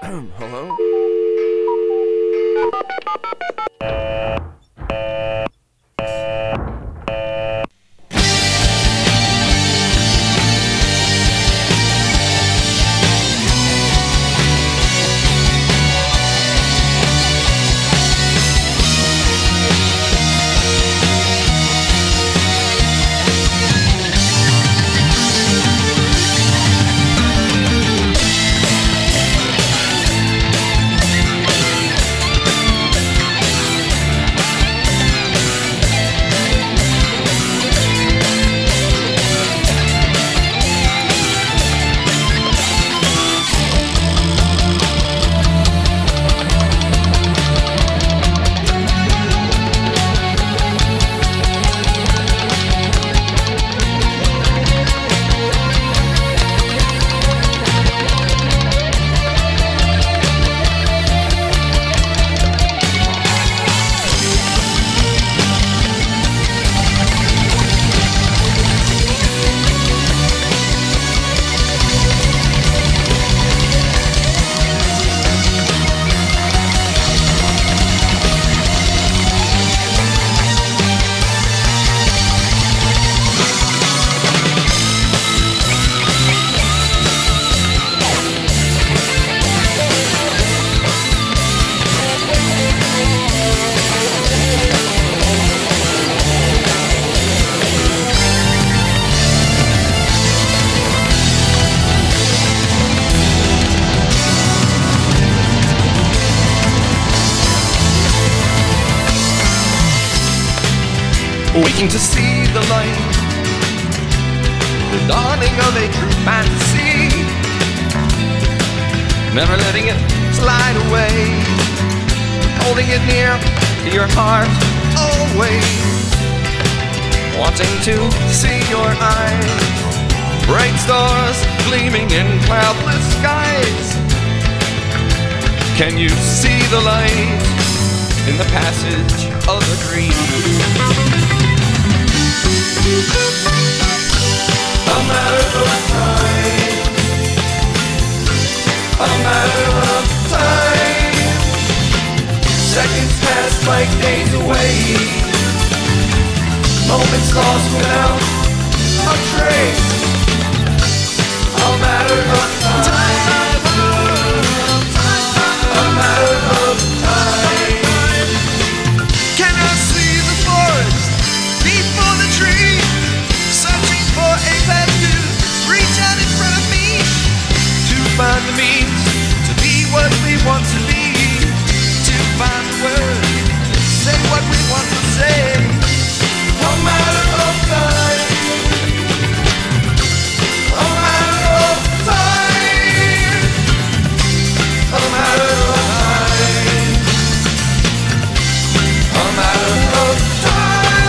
Hello? Waking to see the light, the dawning of a true fantasy, never letting it slide away, holding it near to your heart always, wanting to see your eyes, bright stars gleaming in cloudless skies. Can you see the light in the passage of a dream? A matter of time, a matter of time. Seconds pass like days away, moments lost without a trace. A matter of time, a matter of time. Can I see the forest before the tree? Searching for a path to reach out in front of me, to find the means to be what we want to be, to find the words, say what we want to say. A matter of time, a matter of time, a matter of time, a matter of time.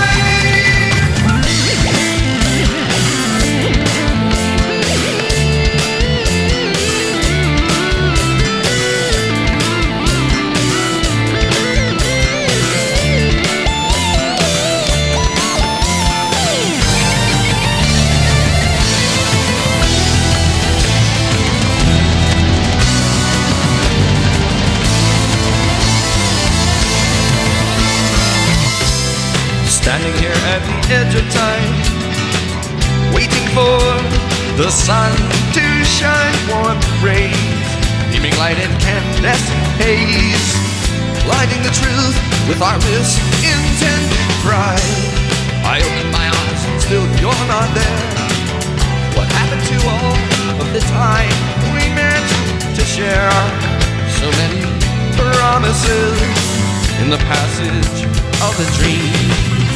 Standing here at the edge of time, waiting for the sun to shine warm rays, beaming light in incandescent haze, blinding the truth with our misintended pride. I open my eyes, still you're not there. What happened to all of the time we meant to share? So many promises in the passage of a dream.